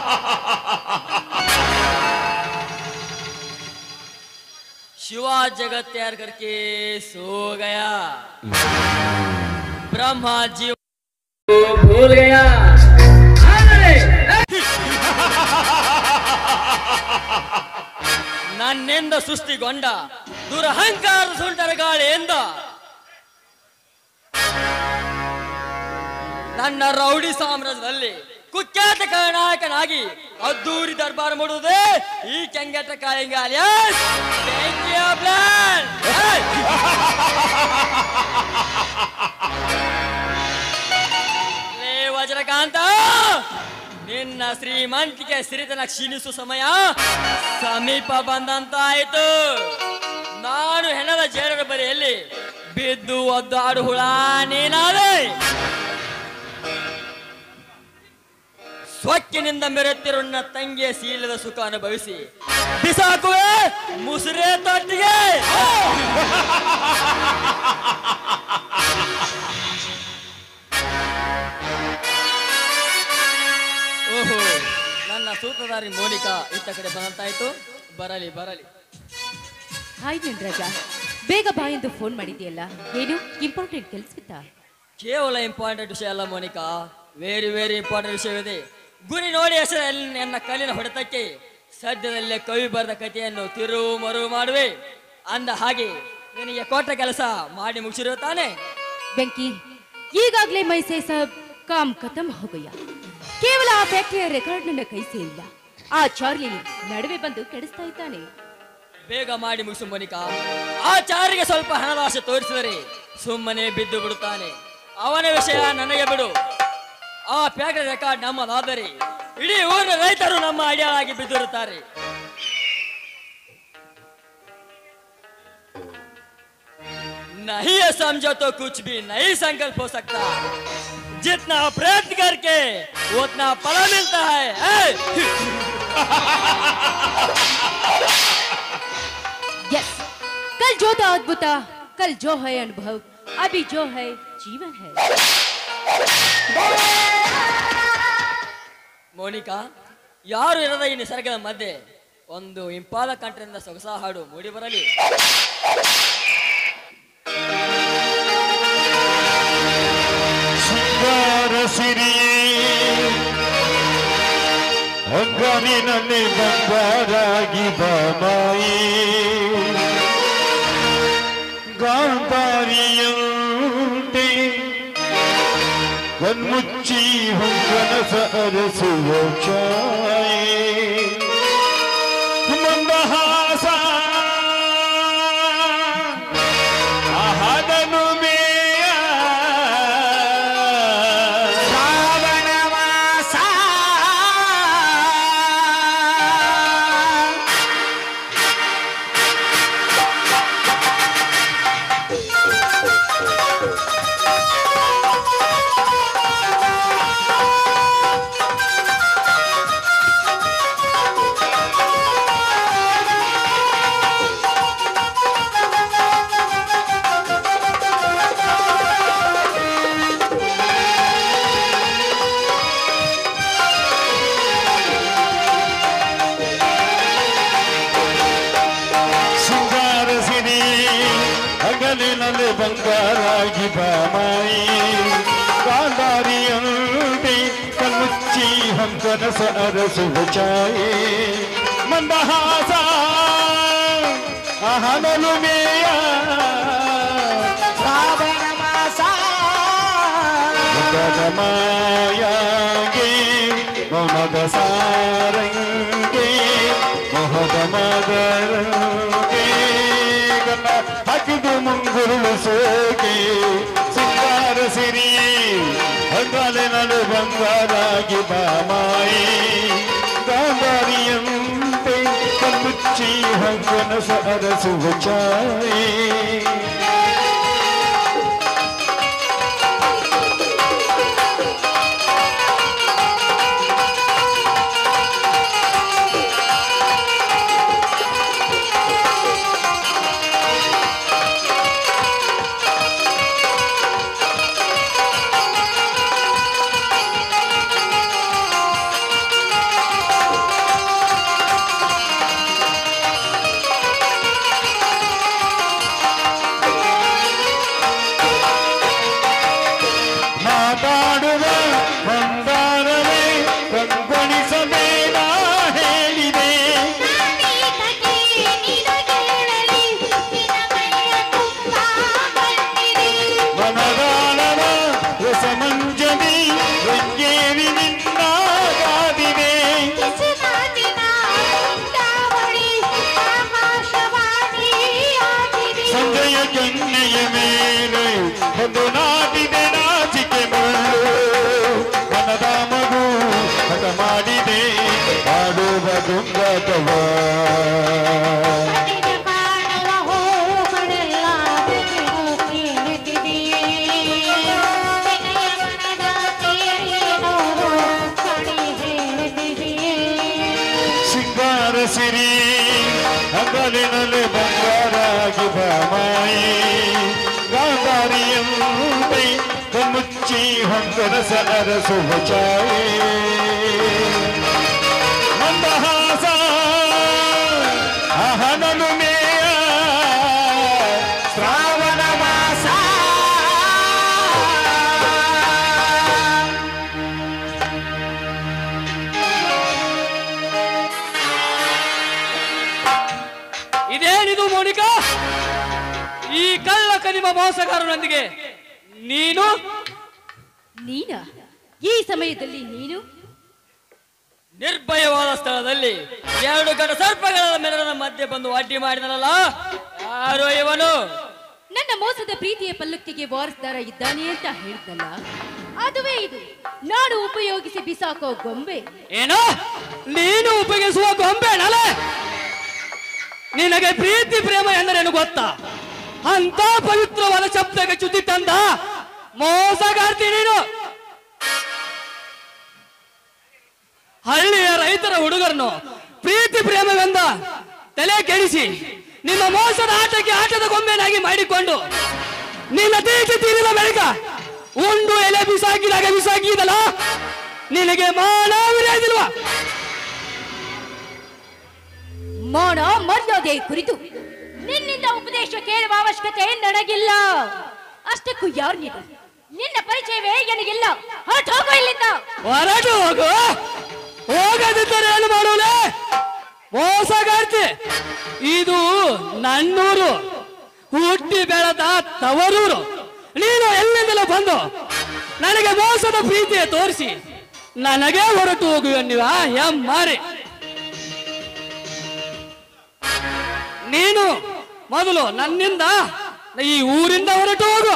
शिवा जगत तैयार करके सो गया, ब्रह्मा जी भूल गया। ನನ್ನಿಂದ ಸೃಷ್ಟಿಗೊಂಡ ದುರಹಂಕಾರ ಸುಂಟರ ಗಾಳಿಯಿಂದ ನನ್ನ ರೌಡಿ ಸಾಮ್ರಾಜ್ಯದಲ್ಲಿ ಕುಖ್ಯಾತ ನಾಯಕನಾಗಿ ಅದ್ದೂರಿ ದರ್ಬಾರ್ ಮಾಡುವುದೇ ಈ ಕೆಂಗಟ ಕಾಳಿಂಗಾಲಿಯ ಪ್ಲಾನ್. ವಜ್ರಕಾಂತ, ನಿನ್ನ ಶ್ರೀಮಂತಿಕೆ ಸಿರಿತನ ಕ್ಷೀಣಿಸುವ ಸಮಯ ಸಮೀಪ ಬಂದಂತಾಯಿತು. ನಾನು ಹೆಣದ ಜೇಡರ ಬರಿಯಲ್ಲಿ ಬಿದ್ದು ಒದ್ದಾಡು ಹುಳ ನೀನಾದೆ. ಸೊಕ್ಕಿನಿಂದ ಮೆರೆತಿರುವ ನನ್ನ ತಂಗಿಯ ಶೀಲದ ಸುಖ ಅನುಭವಿಸಿ ಬಿಸಾಕುವೆ ಮುಸುರೆ ತೊಟ್ಟಿಗೆ. ಓಹೋ, ನನ್ನ ಸೂತ್ರಧಾರಿ ಮೋನಿಕಾ ಇತ್ತ ಕಡೆ ಬಂದಂತಾಯ್ತು. ಬರಲಿ ಬರಲಿ. ಹಾಯ್ ನಟರಾಜ, ಬೇಗ ಬಾ ಎಂದು ಫೋನ್ ಮಾಡಿದ್ಯಲ್ಲ, ಏನು ಇಂಪಾರ್ಟೆಂಟ್ ಕೆಲಸವಿತ್ತ? ಕೇವಲ ಇಂಪಾರ್ಟೆಂಟ್ ವಿಷಯ ಅಲ್ಲ ಮೋನಿಕಾ, ವೆರಿ ವೆರಿ ಇಂಪಾರ್ಟೆಂಟ್ ವಿಷಯವಿದೆ. ಗುರಿ ನೋಡಿ ಹೆಸರಲ್ಲಿ ನನ್ನ ಕಲ್ಲಿನ ಹೊಡೆತಕ್ಕೆ ಸದ್ಯದಲ್ಲೇ ಕವಿ ಬರೆದ ಕಥೆಯನ್ನು ತಿರುವು ಮರುವು ಮಾಡುವೆ. ಅಂದ ಹಾಗೆ ನಿನಗೆ ಕೊಟ್ಟ ಕೆಲಸ ಮಾಡಿ ಮುಗಿಸಿರುವ ತಾನೆ? ಬೆಂಕಿ, ಈಗಾಗಲೇ ಮೈಸೆ ಸಾಬ್ ಕಾಮ್ ಖತಮ್ ಹೋ ಗಯಾ. ಕೇವಲ ಆ ಫ್ಯಾಕ್ಟರಿಯ ರೆಕಾರ್ಡ್ ನನ್ನ ಕೈ ಸೇರಿಲ್ಲ, ಆ ಚಾರ್ಲಿ ನಡುವೆ ಬಂದು ಕೆಡಿಸ್ತಾ ಇದ್ದಾನೆ. ಬೇಗ ಮಾಡಿ ಮುಗಿಸು ಮೋನಿಕಾ. ಆ ಚಾರಿಗೆ ಸ್ವಲ್ಪ ಹಣದ ಆಸೆ ತೋರಿಸಿದರೆ ಸುಮ್ಮನೆ ಬಿದ್ದು ಬಿಡುತ್ತಾನೆ. ಅವನ ವಿಷಯ ನನಗೆ ಬಿಡು. ಆ ಫ್ಯಾಕ್ಟರಿ ರೆಕಾರ್ಡ್ ನಮ್ಮದಾದರೆ ಇಡೀ ಊರಿನ ರೈತರು ನಮ್ಮ ಅಡಿಯಾಳಾಗಿ ಬಿದ್ದಿರುತ್ತಾರೆ. नहीं है समझो तो कुछ भी नहीं संकल्प हो सकता. जितना प्रयत्न करके उतना फल मिलता है. यस, कल जो था अद्भुत, कल जो है अनुभव, अभी जो है जीवन है. ಮೋನಿಕಾ, ಯಾರು ಇರದ ಈ ನಿಸರ್ಗದ ಮಧ್ಯೆ ಒಂದು ಇಂಪಾದ ಕಂಠದಿಂದ ಸೊಗಸ ಹಾಡು ಮೂಡಿ ಬರಲಿ. ಅಂಗನಿನಲ್ಲಿ ಬಂಗಾರಾಗಿ ಬಾಮಾಯಿ ಗಾಂಧಾರಿಯಂತೆ ಕಣ್ಮುಚ್ಚಿ ಹೊಂಗನಸ ಅರಸುವ ಛಾಯೆ ಮಂದಹಾಸ ಆಹದನು ಮೇಯ ಶ್ರಾವಣ ಮಾಸ ಬಂಗಾರಾಗಿ ಬಾಮಾಯಿ ಗಾಂಧಾರಿಯಂತೆ ಕಣ್ಮುಚ್ಚಿ ಹಂಸನಸ ಅರಸುವ ಛಾಯೆ ಮಂದಹಾಸ ಆಹನಲು ಮೇಯ ಶ್ರಾವಣ ಮಾಸ ಮಾಯಾಗೆ ಮೌನದ ಸಾರಂಗೆ ಮೊಹದ ಮದರಂಗೆ ಹಾಕಿದು ಮುಂಗುರುಳು ಸೋಗೆ ಸಿಂಗಾರ ಸಿರಿಯೇ ಹೊಂದಾಲೆ ನಡು ಬಂಗಾರಾಗಿ ಬಾಮಾಯಿ ಗಾಂಧಾರಿಯಂತೆ ಕಣ್ಣುಚ್ಚಿ ಹಂಗನಸ ಅರಸುವ ಛಾಯೆ ಮಾತಾಡುವ ಮಂದಾರವೇ ಕಂಗೊಳಿಸಬೇಡ ಹೇಳಿದೆ. ಮನದಾಳವ ರಸಮಂಜನಿ ರಂಗೇರಿ ನಿನ್ನ ಗಾದಿವೆ. ಸಂಜೆಯ ಕೆನ್ನೆಯ ಮೇಲೆ ಒಂದು ನಾಟಿದೆ ನಾಚಿಕೆ ಮುಳ್ಳು. ಮನದ ಮಗು ಹಠ ಮಾಡಿದೆ ಆಡುವ ದುಂಗತವ. ಸಿಂಗಾರ ಸಿರಿ ಹಗಲಿನಲ್ಲಿ ಬಂಗಾರಾಗಿ ಬಾಮಾಯಿ. ಗಾಂಧಾರಿಯಂತೆ ಕಣ್ಣುಚ್ಚಿ ಹೊಂಗನಸ ಅರಸುವ ಛಾಯೆ. ಮಂದಹಾಸ ಅಹನನು ಮೇಯ ಶ್ರಾವಣ ಮಾಸ. ಇದೇನಿದು ಮೋನಿಕಾ? ಈ ಕಳ್ಳ ಕದಿಮ ಮೋಸಗಾರನೊಂದಿಗೆ ನೀನು ಈ ಸಮಯದಲ್ಲಿ ನೀನು ನಿರ್ಭಯವಾದ ಸ್ಥಳದಲ್ಲಿ ಎರಡು ಗಡ ಸರ್ಪಗಳ ಮೆರವನ ಮಧ್ಯೆ ಬಂದು ಅಡ್ಡಿ ಮಾಡಿದನಲ್ಲ, ಯಾರೋ ಇವನು? ನನ್ನ ಮೋಸದ ಪ್ರೀತಿಯ ಪಲ್ಲಕ್ಕಿಗೆ ವಾರಸ್ದಾರ ಇದ್ದಾನೆ ಅಂತ ಹೇಳಿದ್ನಲ್ಲ, ಅದುವೇ ಇದು. ನಾನು ಉಪಯೋಗಿಸಿ ಬಿಸಾಕೋ ಗೊಂಬೆ. ಏನೋ ನೀನು ಉಪಯೋಗಿಸುವ ಗೊಂಬೆನಲ್ಲ? ನಿನಗೆ ಪ್ರೀತಿ ಪ್ರೇಮ ಎಂದರೇನು ಗೊತ್ತಾ? ಅಂತ ಪವಿತ್ರವಾದ ಶಬ್ದಕ್ಕೆ ಚ್ಯುತಿ ತಂದ ಮೋಸಗಾರ್ತಿ ನೀನು. ಹಳ್ಳಿಯ ರೈತರ ಹುಡುಗರನ್ನು ಪ್ರೀತಿ ಪ್ರೇಮವೆಂದ ತಲೆ ಕೆಡಿಸಿ ನಿಮ್ಮ ಮೋಸದ ಆಟಕ್ಕೆ ಆಟದ ಗೊಂಬೆನಾಗಿ ಮಾಡಿಕೊಂಡು ನಿನ್ನ ತೀರ್ಚಿ ತೀರಿದ ಬಳಿಕ ಒಂದು ಎಲೆ ಬಿಸಾಕಿದಲ್ಲ, ನಿನಗೆ ಮಾನವಿರೋದಿಲ್ವಾ? ಮಾನ ಮರ್ಯಾದೆ ಕುರಿತು ನಿನ್ನಿಂದ ಉಪದೇಶ ಕೇಳುವ ಅವಶ್ಯಕತೆ ನನಗಿಲ್ಲ. ಅಷ್ಟಕ್ಕೂ ಯಾರು ನೀನು? ನಿನ್ನ ಪರಿಚಯವೇ ನನಗಿಲ್ಲ. ಹೊರಟು ಹೋಗು ಇಲ್ಲಿಂದ. ಹೊರಟು ಹೋಗು. ಹೋಗದಿದ್ದರೆ ಏನು ಮಾಡುವಲೆ? ಮೋಸಗಾರ್ತಿ, ಇದು ನನ್ನೂರು, ಹುಟ್ಟಿ ಬೆಳೆದ ತವರೂರು. ನೀನು ಎಲ್ಲಿಂದಲೂ ಬಂದು ನನಗೆ ಮೋಸದ ಪ್ರೀತಿಯ ತೋರಿಸಿ ನನಗೆ ಹೊರಟು ಹೋಗುವ ನೀವ ಹೆಮ್ಮಾರಿ. ನೀನು ಮೊದಲು ನನ್ನಿಂದ ಈ ಊರಿಂದ ಹೊರಟು ಹೋಗು.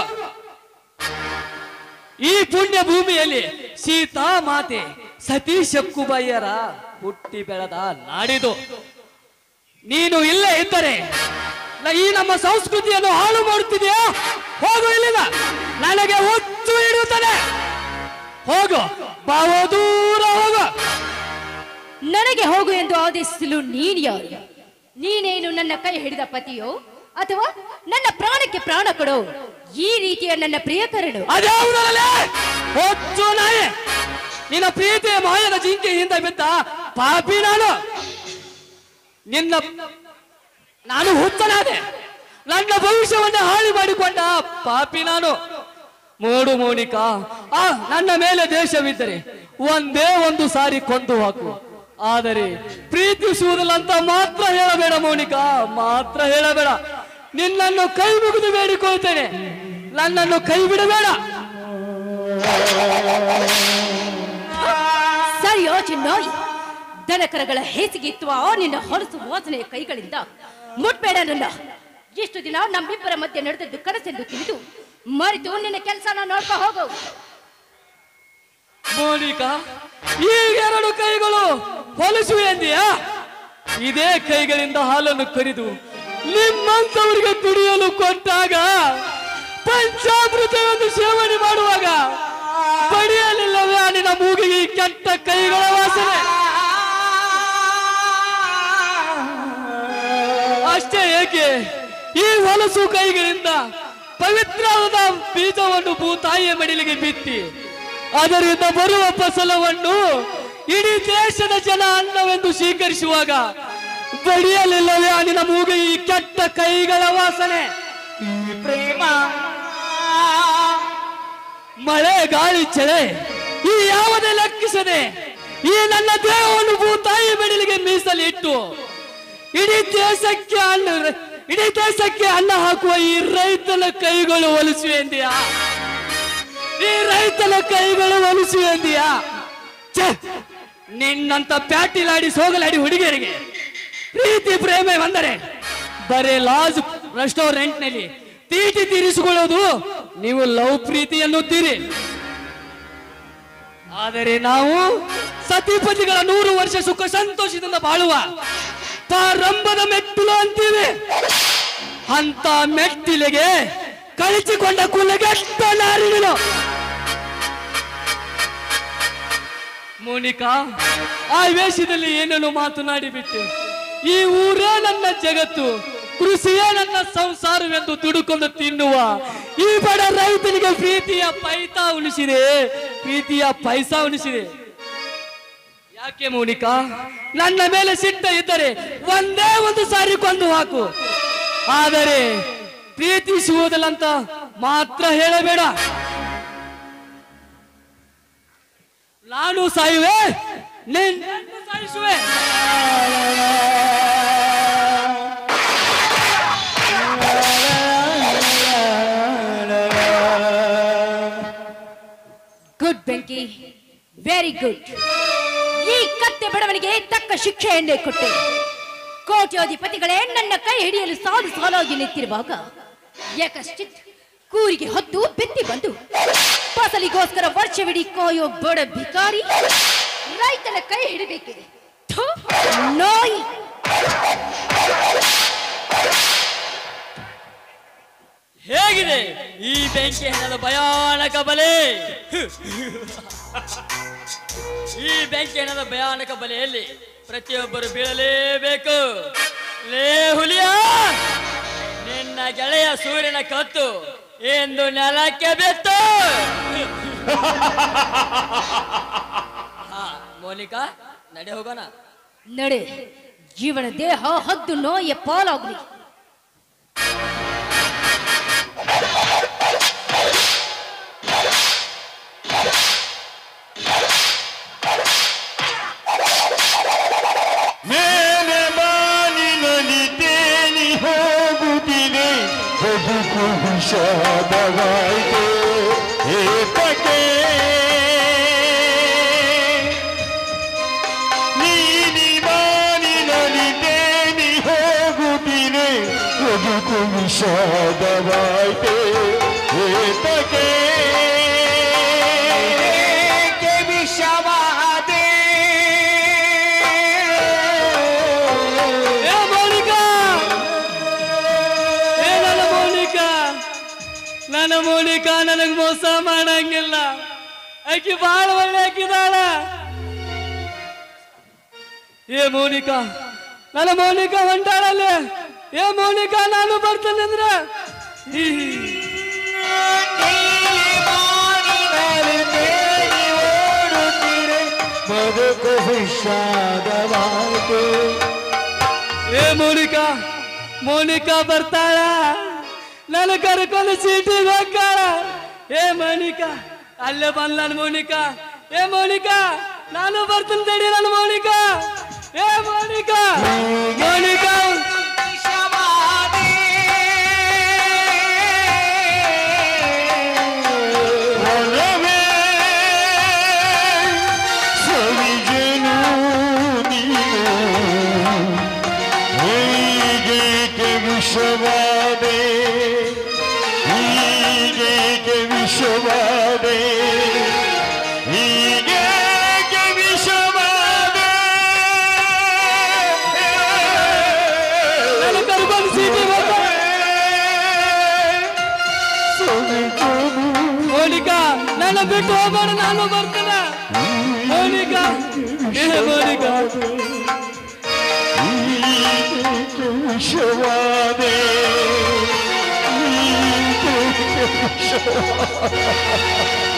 ಈ ಪುಣ್ಯ ಭೂಮಿಯಲ್ಲಿ ಸೀತಾ ಮಾತೆ ಸತೀ ಶಕ್ಕುಬಯ್ಯರ ಹುಟ್ಟಿ ಬೆಳೆದ ನಾಡಿದು. ನೀನು ಇಲ್ಲೇ ಇದ್ದರೆ ಈ ನಮ್ಮ ಸಂಸ್ಕೃತಿಯನ್ನು ಹಾಳು ಮಾಡುತ್ತಿದೆಯಾ? ಹೋಗು ಇಲ್ಲಿಂದ, ನನಗೆ ಹುಚ್ಚು ಹಿಡಿಯುತ್ತದೆ. ಹೋಗು, ಬಾವ ದೂರ ಹೋಗು. ನನಗೆ ಹೋಗು ಎಂದು ಆದೇಶಿಸಲು ನೀನು ಯಾರು? ನೀನೇನು ನನ್ನ ಕೈ ಹಿಡಿದ ಪತಿಯೋ ಅಥವಾ ನನ್ನ ಪ್ರಾಣಕ್ಕೆ ಪ್ರಾಣ ಕೊಡೋ ಈ ರೀತಿಯ ನನ್ನ ಪ್ರಿಯಕರನು? ಅದ್ಯಾವುದರಲ್ಲೇ ಹೊಚ್ಚು ನಾಯಿ. ನಿನ್ನ ಪ್ರೀತಿಯ ಮಾಯದ ಜಿಂಕೆಯಿಂದ ಬಿದ್ದ ಪಾಪಿ ನಾನು. ನಾನು ಹುಚ್ಚನಾದೆ. ನನ್ನ ಭವಿಷ್ಯವನ್ನು ಹಾಳು ಮಾಡಿಕೊಂಡ ಪಾಪಿ ನಾನು. ಮೂಡು ಮೋನಿಕಾ, ನನ್ನ ಮೇಲೆ ದೇಶವಿದ್ದರೆ ಒಂದೇ ಒಂದು ಸಾರಿ ಕೊಂದು ಹಾಕು. ಆದರೆ ಪ್ರೀತಿಸುವುದಿಲ್ಲ ಅಂತ ಮಾತ್ರ ಹೇಳಬೇಡ ಮೋನಿಕಾ, ಮಾತ್ರ ಹೇಳಬೇಡ. ನಿನ್ನನ್ನು ಕೈ ಮುಗಿದು ಬೇಡಿಕೊಳ್ತೇನೆ, ನನ್ನನ್ನು ಕೈ ಬಿಡಬೇಡ. ಸರಿಯೋ ಚಿನ್ನೋಯ್, ದನಕರಗಳ ಹೇಸಿಗೆತ್ತುವ ನಿನ್ನ ಹೊಲಸು ವಾಸನೆಯ ಕೈಗಳಿಂದ ಮುಟ್ಬೇಡ ನನ್ನ. ಇಷ್ಟು ದಿನ ನಮ್ಮಿಬ್ಬರ ಮಧ್ಯೆ ನಡೆದದ್ದು ಕನಸೆಂದು ತಿಳಿದು ಮರೆತು ನಿನ್ನ ಕೆಲಸನ ನೋಡ್ಕೊ ಹೋಗು. ಮೋನಿಕಾ, ಈಗೆರಡು ಕೈಗಳು ಹೊಲಸು ಎಂದಿಯಾ? ಇದೇ ಕೈಗಳಿಂದ ಹಾಲನ್ನು ಕರಿದು ನಿಮ್ಮಂತವರಿಗೆ ಕುಡಿಯಲು ಕೊಟ್ಟಾಗ, ಪಂಚಾಮೃತವನ್ನು ಸೇವನೆ ಮಾಡುವಾಗ ಬಡಿಯಲಿಲ್ಲವೇ ನಿನ್ನ ಮೂಗಿಗೆ ಈ ಕೆಟ್ಟ ಕೈಗಳ ವಾಸನೆ? ಅಷ್ಟೇ ಏಕೆ, ಈ ಹೊಲಸು ಕೈಗಳಿಂದ ಪವಿತ್ರವಾದ ಬೀಜವನ್ನು ಭೂತಾಯಿಯ ಮಡಿಲಿಗೆ ಬಿತ್ತಿ ಅದರಿಂದ ಬರುವ ಫಸಲವನ್ನು ಇಡೀ ದೇಶದ ಜನ ಅನ್ನವೆಂದು ಸ್ವೀಕರಿಸುವಾಗ ಬಡಿಯಲಿಲ್ಲವೇ ನಿನ್ನ ಮೂಗಿಗೆ ಈ ಕೆಟ್ಟ ಕೈಗಳ ವಾಸನೆ? ಪ್ರೇಮ ಮಳೆ ಗಾಳಿ ಚಳಿ ಈ ಯಾವುದೇ ಲೆಕ್ಕಿಸದೆ ಈ ನನ್ನ ದೇಹವನ್ನು ಭೂತಾಯಿ ಬೆಡಲಿಗೆ ಮೀಸಲಿಟ್ಟು ಇಡೀ ದೇಶಕ್ಕೆ ಅನ್ನ ಹಾಕುವ ಈ ರೈತನ ಕೈಗಳು ಒಲಿಸುವೆ ಎಂದಿಯಾ? ಈ ರೈತನ ಕೈಗಳು ಒಲಿಸುವೆ ಎಂದಿಯಾ? ನಿನ್ನಂತ ಪ್ಯಾಟಿಲಾಡಿ ಸೋಗಲಾಡಿ ಹುಡುಗಿಯರಿಗೆ ಪ್ರೀತಿ ಪ್ರೇಮ ಬಂದರೆ ಬರೇ ಲಾಜ್ ರೆಸ್ಟೋರೆಂಟ್ ನಲ್ಲಿ ತೀಟಿ ತೀರಿಸಿಕೊಳ್ಳೋದು ನೀವು ಲವ್ ಪ್ರೀತಿ ಎನ್ನುತ್ತೀರಿ. ಆದರೆ ನಾವು ಸತಿಪತಿಗಳ 100 ವರ್ಷ ಸುಖ ಸಂತೋಷದಿಂದ ಬಾಳುವ ಪ್ರಾರಂಭದ ಮೆಟ್ಟಿಲು ಅಂತೀವಿ. ಅಂತ ಮೆಟ್ಟಿಲಿಗೆ ಕಳಿಸಿಕೊಂಡ ಕುಲಗೆಟ್ಟ ನಾರಿಗಳು. ಮೋನಿಕಾ, ಆ ವೇಷದಲ್ಲಿ ಏನೇನು ಮಾತನಾಡಿಬಿಟ್ಟೆ. ಈ ಊರೇ ನನ್ನ ಜಗತ್ತು, ಕೃಷಿಯೇ ನನ್ನ ಸಂಸಾರವೆಂದು ದುಡುಕೊಂಡು ತಿನ್ನುವ ಈ ಬಡ ರೈತನಿಗೆ ಪ್ರೀತಿಯ ಪೈಸಾ ಉಳಿಸಿದೆ. ಯಾಕೆ ಮೋನಿಕಾ, ನನ್ನ ಮೇಲೆ ಸಿಟ್ಟ ಇದ್ದರೆ ಒಂದೇ ಒಂದು ಸಾರಿ ಕೊಂದು ಹಾಕು. ಆದರೆ ಪ್ರೀತಿಸುವುದಿಲ್ಲ ಅಂತ ಮಾತ್ರ ಹೇಳಬೇಡ. ನಾನು ಸಾಯುವೆ, ನಿನ್ನನ್ನು ಸಾಯಿಸುವೆ. ಗುಡ್ ಬೆಂಕಿ, ವೆರಿ ಗುಡ್. ಈ ಕತ್ತೆ ಬಡವನಿಗೆ ತಕ್ಕ ಶಿಕ್ಷೆಯನ್ನೇ ಕೊಟ್ಟೆ. ಕೋಟ್ಯಾಧಿಪತಿಗಳೇ ನನ್ನ ಕೈ ಹಿಡಿಯಲು ಸಾಲಾಗಿ ನಿಂತಿರುವಾಗ ಯಾಕಶ್ಚಿತ್ ಕೂರಿಗೆ ಹೊತ್ತು ಬಿತ್ತಿ ಬಂದು ಫಸಲಿಗೋಸ್ಕರ ವರ್ಷವಿಡೀ ಕಾಯೋ ಬಡ ಭಿಕಾರಿ ರೈತನ ಕೈ ಹಿಡಿಬೇಕೆ? ನಾಯಿ! ಹೇಗಿದೆ ಈ ಬೆಂಕಿ ಹೆಣದ ಭಯಾನಕ ಬಲೆ? ಈ ಬೆಂಕಿ ಹೆಣದ ಭಯಾನಕ ಬಲೆಯಲ್ಲಿ ಪ್ರತಿಯೊಬ್ಬರು ಬೀಳಲೇಬೇಕು. ಲೇ ಹುಲಿಯ, ನಿನ್ನ ಗೆಳೆಯ ಸೂರ್ಯನ ಕತ್ತು ಎಂದು ನೆಲಕ್ಕೆ ಬಿತ್ತು. ಮೋನಿಕಾ, ನಡೆ ಹೋಗೋಣ. ನಡೆ. ಜೀವನ ದೇಹ ಹದ್ದು ನೋಯ ಪಾಲಾಗ್ಲಿ. ಮೇಲೆ ಬಾನಿನಲ್ಲಿ ತೇಲಿ ಹೋಗುತ್ತಿದೆ, ಬದುಕು ವಿಷಾದವಾಯಿತು ಏತಕ್ಕೆ? ನೀಲಿ ಬಾನಿನಲ್ಲಿ ತೇಲಿ ಹೋಗುತ್ತಿದೆ, ಬದುಕು ವಿಷಾದವಾಯಿತು ಏತಕ್ಕೆ? ವಿಷವಾದೆ ನನ್ನ ಮೋನಿಕಾ ನನಗ್ ಮೋಸ ಮಾಡಂಗಿಲ್ಲ. ಆಕಿ ಬಾಳ ಒಳ್ಳೆ ಹಾಕಿದಾಳ. ಏ ಮೋನಿಕಾ, ನನ್ನ ಮೋನಿಕಾ ಹೊಂಟಾಳಲ್ಲೇ. ಏ ಮೋನಿಕಾ, ನಾನು ಬರ್ತೇನೆ ಅಂದ್ರ ಬದುಕು ವಿಷಾದವಾಯಿತು. ಏ ಮೋನಿಕಾ, ಮೋನಿಕಾ ಬರ್ತಾಳ. ನಾನು ಕರ್ಕೊಂಡು ಸೀಟಿಗೆ ಹೋಗ್ತಾಳ. ಏ ಮೋನಿಕಾ, ಅಲ್ಲೇ ಬಂದ ನನ್ನ ಮೋನಿಕಾ. ಏ ಮೋನಿಕಾ, ನಾನು ಬರ್ತೀನಿ ತಡಿ ನನ್ನ ಮೋನಿಕಾ. ಏ ಮೋನಿಕಾ, ಮೋನಿಕಾ ವಿಷವಾದೆ, ಹೀಗೆ ವಿಷವಾದೆ, ಹೀಗೆ ವಿಷವಾದೆ. ನಾನು ಕರ್ಕೊಂಡು ಸೀಟಿಗೆ ಮೋನಿಕಾ, ನನ್ನ ಬಿಟ್ಟು ಹೋಗೋಣ, ನಾನು ಬರ್ತೇನೆ. ಮೋನಿಕಾ, ಏ ಮೋನಿಕಾ, ವಿಷವಾದೆ, ವಿಷವಾದೆ.